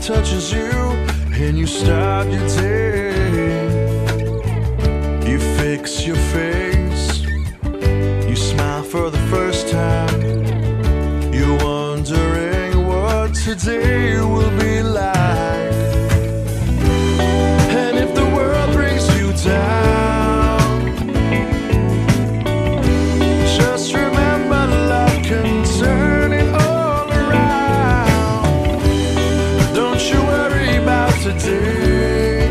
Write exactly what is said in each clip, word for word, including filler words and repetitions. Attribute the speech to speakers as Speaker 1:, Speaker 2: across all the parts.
Speaker 1: touches you and you start your day. You fix your face, you smile for the first time. You're wondering what today will be like. And if the world brings you down, just remember love can turn it all around. Don't you worry about today.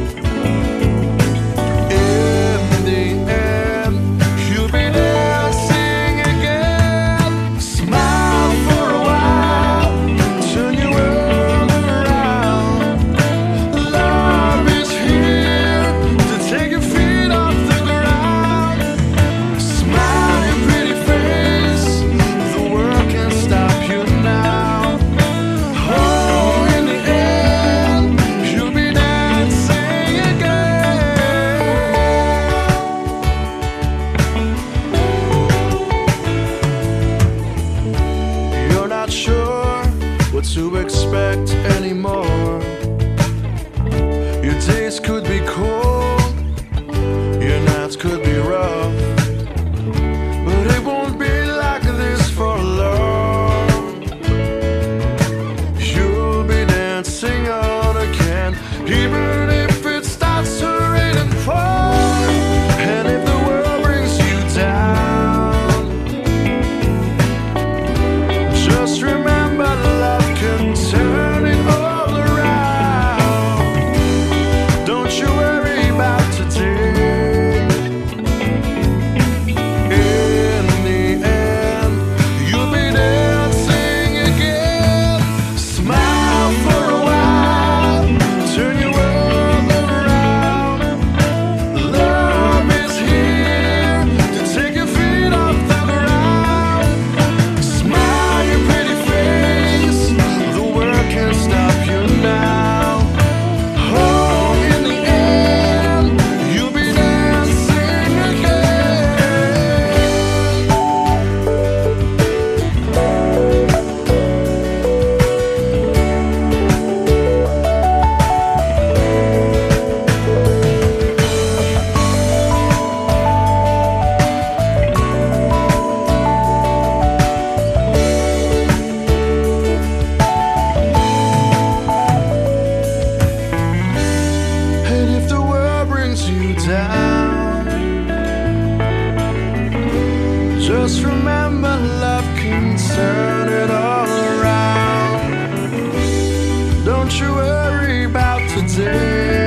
Speaker 1: In the end, you'll be dancing again. Smile for a while, turn your world around. Love is here to take your feet off the ground. Smile your pretty face, the world can't stop you now. Oh, in the end, you'll be dancing again. You're not sure what to expect anymore. Your days could be cold, your nights could be rough, but it won't be like this for long. You'll be dancing on again, even if it starts to rain and fall. And if the world brings you down, just remember love can turn it all around. Don't you worry about today. In the end, you'll be dancing again. Smile for a while, turn your world around. Love is here to take your feet off the ground. Smile your pretty face, the world can't stop you now. Oh, in the end, you'll be dancing again. And if the world brings you down, just remember love can turn it all around. Don't you worry about today.